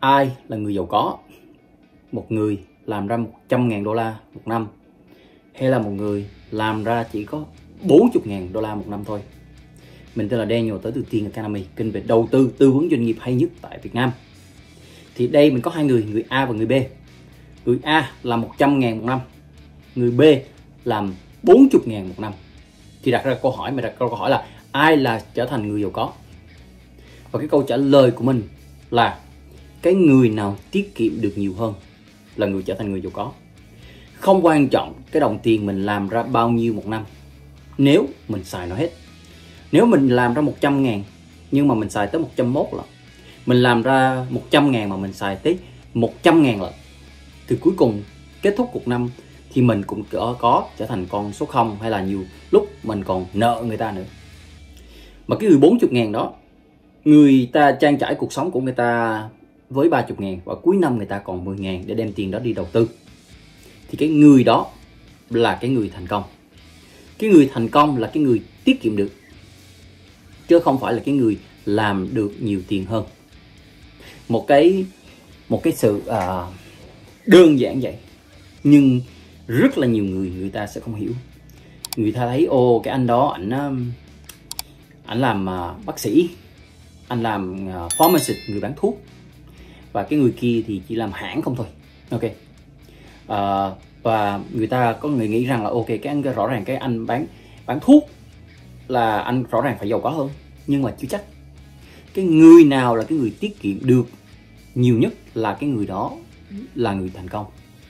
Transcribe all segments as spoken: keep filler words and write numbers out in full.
ai là người giàu có? Một người làm ra một trăm ngàn đô la một năm, hay là một người làm ra chỉ có bốn mươi ngàn đô la một năm thôi? Mình tên là Daniel, tới từ Tiên Academy, kênh về đầu tư, tư vấn doanh nghiệp hay nhất tại Việt Nam. Thì đây mình có hai người, người A và người B. Người A làm một trăm ngàn một năm, người B làm bốn mươi ngàn một năm. Thì đặt ra câu hỏi, mình đặt câu hỏi là ai là trở thành người giàu có? Và cái câu trả lời của mình là cái người nào tiết kiệm được nhiều hơn là người trở thành người giàu có. Không quan trọng cái đồng tiền mình làm ra bao nhiêu một năm, nếu mình xài nó hết. Nếu mình làm ra một trăm ngàn nhưng mà mình xài tới một trăm mốt lần, mình làm ra một trăm ngàn mà mình xài tới một trăm ngàn lần, thì cuối cùng kết thúc cuộc năm thì mình cũng có, có trở thành con số không, hay là nhiều lúc mình còn nợ người ta nữa. Mà cái người bốn mươi ngàn đó, người ta trang trải cuộc sống của người ta với ba mươi ngàn và cuối năm người ta còn mười ngàn để đem tiền đó đi đầu tư. Thì cái người đó là cái người thành công. Cái người thành công là cái người tiết kiệm được, chứ không phải là cái người làm được nhiều tiền hơn. Một cái một cái sự uh, đơn giản vậy, nhưng rất là nhiều người người ta sẽ không hiểu. Người ta thấy ô cái anh đó ảnh ảnh làm uh, bác sĩ, anh làm uh, pharmacist, người bán thuốc, và cái người kia thì chỉ làm hãng không thôi. Ok. Uh, và người ta có người nghĩ rằng là ok, cái anh rõ ràng cái anh bán bán thuốc là anh rõ ràng phải giàu có hơn, nhưng mà chưa chắc. Cái người nào là cái người tiết kiệm được nhiều nhất là cái người đó là người thành công.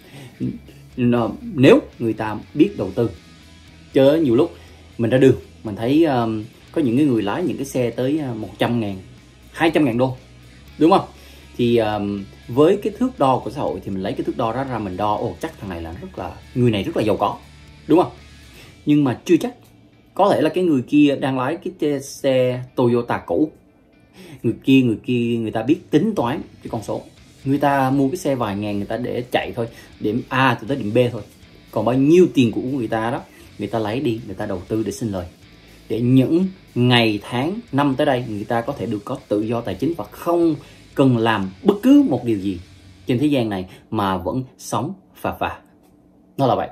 Nếu người ta biết đầu tư. Chứ nhiều lúc mình ra đường mình thấy um, có những cái người lái những cái xe tới một trăm ngàn, hai trăm ngàn đô, đúng không? Thì um, với cái thước đo của xã hội thì mình lấy cái thước đo đó ra mình đo, ồ chắc thằng này là rất là, người này rất là giàu có, đúng không? Nhưng mà chưa chắc. Có thể là cái người kia đang lái cái xe Toyota cũ, người kia người kia người ta biết tính toán cái con số, người ta mua cái xe vài ngàn người ta để chạy thôi, điểm A từ tới điểm B thôi. Còn bao nhiêu tiền của người ta đó, người ta lấy đi, người ta đầu tư để sinh lời, để những ngày tháng năm tới đây người ta có thể được có tự do tài chính và không cần làm bất cứ một điều gì trên thế gian này mà vẫn sống phà phà. Nó là vậy.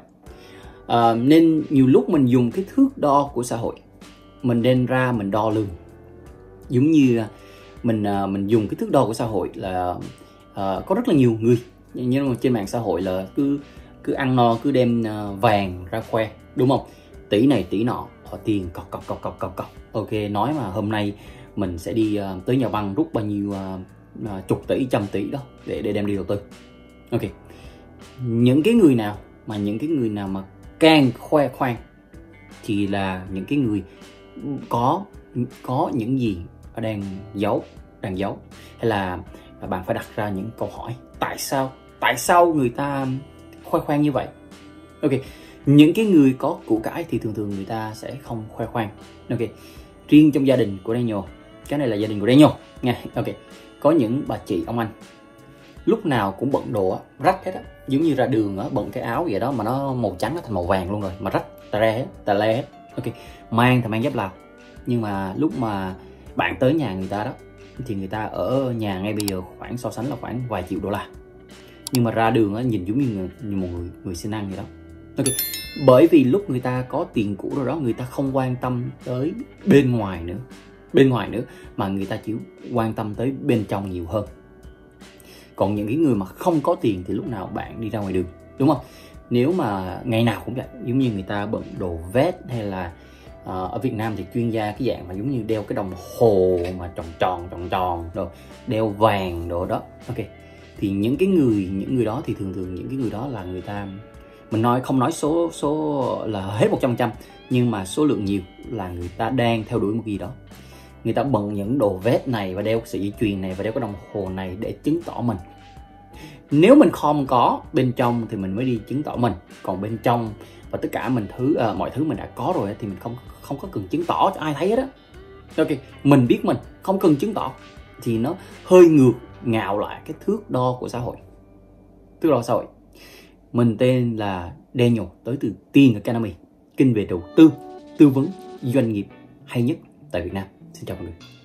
À, nên nhiều lúc mình dùng cái thước đo của xã hội, mình đem ra mình đo lường. Giống như mình mình dùng cái thước đo của xã hội là uh, có rất là nhiều người nhưng trên mạng xã hội là cứ cứ ăn no, cứ đem uh, vàng ra khoe, đúng không? Tỷ này tỷ nọ, họ tiền cọc cọc cọc cọc cọc cọc. Ok, nói mà hôm nay mình sẽ đi uh, tới nhà băng rút bao nhiêu uh, uh, chục tỷ, trăm tỷ đó để để đem đi đầu tư. Ok, những cái người nào mà những cái người nào mà càng khoe khoang thì là những cái người có có những gì đang giấu, đang giấu. Hay là bạn phải đặt ra những câu hỏi, tại sao tại sao người ta khoe khoang như vậy? Ok, những cái người có của cải thì thường thường người ta sẽ không khoe khoang. Ok, riêng trong gia đình của Daniel, cái này là gia đình của Daniel nha. Ok, có những bà chị ông anh lúc nào cũng bận đồ á, rách hết á, giống như ra đường á, bận cái áo vậy đó mà nó màu trắng nó thành màu vàng luôn rồi, mà rách tà re hết, tà le hết. Ok, mang thì mang dép Lào, nhưng mà lúc mà bạn tới nhà người ta đó thì người ta ở nhà ngay bây giờ khoảng so sánh là khoảng vài triệu đô la, nhưng mà ra đường á nhìn giống như, người, như một người người xin ăn vậy đó. Ok, bởi vì lúc người ta có tiền cũ rồi đó, người ta không quan tâm tới bên ngoài nữa, bên ngoài nữa mà người ta chỉ quan tâm tới bên trong nhiều hơn. Còn những cái người mà không có tiền thì lúc nào bạn đi ra ngoài đường, đúng không? Nếu mà ngày nào cũng vậy, giống như người ta bận đồ vest, hay là uh, ở Việt Nam thì chuyên gia cái dạng mà giống như đeo cái đồng hồ mà tròn tròn tròn tròn rồi đeo vàng đồ đó. Ok, thì những cái người những người đó thì thường thường những cái người đó là người ta, mình nói không nói số số là hết một trăm phần trăm, nhưng mà số lượng nhiều là người ta đang theo đuổi một gì đó. Người ta bận những đồ vest này và đeo sợi dây chuyền này và đeo cái đồng hồ này để chứng tỏ mình. Nếu mình không có bên trong thì mình mới đi chứng tỏ mình. Còn bên trong và tất cả mình thứ uh, mọi thứ mình đã có rồi thì mình không không có cần chứng tỏ cho ai thấy hết á. Ok, mình biết mình không cần chứng tỏ thì nó hơi ngược ngạo lại cái thước đo của xã hội. Thước đo xã hội. Mình tên là Daniel, tới từ Tiên Academy, kênh về đầu tư, tư vấn doanh nghiệp hay nhất tại Việt Nam. Xin chào mọi người.